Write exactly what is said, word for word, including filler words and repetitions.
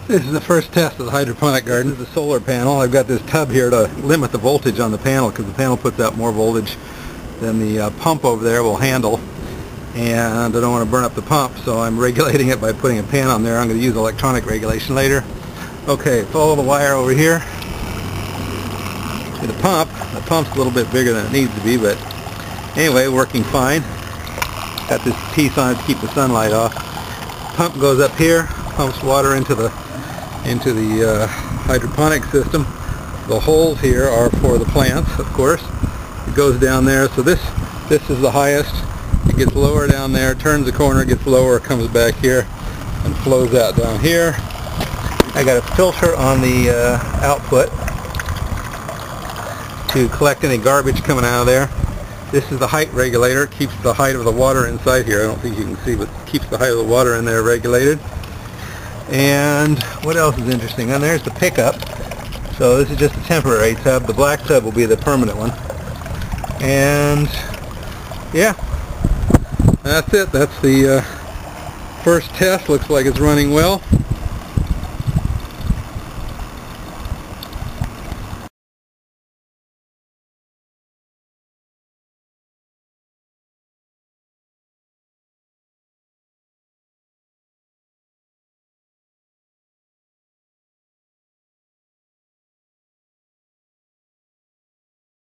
This is the first test of the hydroponic garden. This is the solar panel. I've got this tub here to limit the voltage on the panel because the panel puts out more voltage than the uh, pump over there will handle. And I don't want to burn up the pump, so I'm regulating it by putting a pan on there. I'm going to use electronic regulation later. Okay, follow the wire over here to the pump. The pump's a little bit bigger than it needs to be, but anyway, working fine. Got this piece on it to keep the sunlight off. Pump goes up here, pumps water into the into the uh, hydroponic system. The holes here are for the plants, of course. It goes down there, so this this is the highest. It gets lower down there, turns the corner, gets lower, comes back here, and flows out down here. I got a filter on the uh, output to collect any garbage coming out of there. This is the height regulator. It keeps the height of the water inside here. I don't think you can see, but it keeps the height of the water in there regulated. And what else is interesting? And there's the pickup. So this is just a temporary tub. The black tub will be the permanent one. And yeah, that's it. That's the uh, first test. Looks like it's running well.